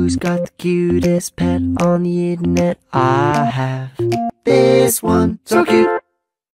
Who's got the cutest pet on the internet? I have this one, so cute.